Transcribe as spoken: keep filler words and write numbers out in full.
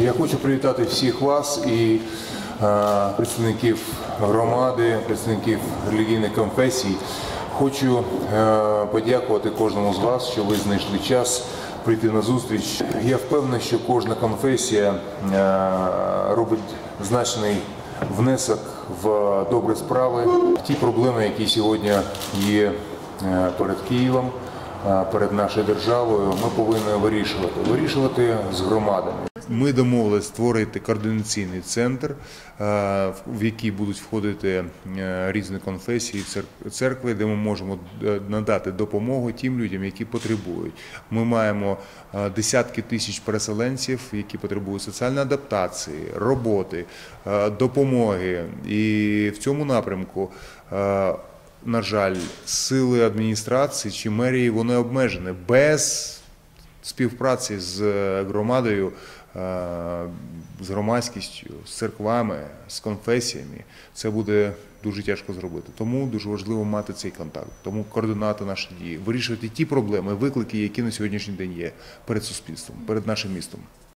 Я хочу привітати всіх вас і е, представників громади, представників релігійних конфесій. Хочу е, подякувати кожному з вас, що ви знайшли час прийти на зустріч. Я впевнений, що кожна конфесія е, робить значний внесок в добрі справи, в ті проблеми, які сьогодні є е, перед Києвом, е, перед нашою державою, ми повинні вирішувати. Вирішувати з громадами. Ми домовились створити координаційний центр, в який будуть входити різні конфесії, церкви, де ми можемо надати допомогу тим людям, які потребують. Ми маємо десятки тисяч переселенців, які потребують соціальної адаптації, роботи, допомоги. І в цьому напрямку, на жаль, сили адміністрації чи мерії, вони обмежені. Без співпраці з громадою, з громадськістю, з церквами, з конфесіями, це буде дуже тяжко зробити. Тому дуже важливо мати цей контакт, тому координати наші дії, вирішувати ті проблеми, виклики, які на сьогоднішній день є перед суспільством, перед нашим містом.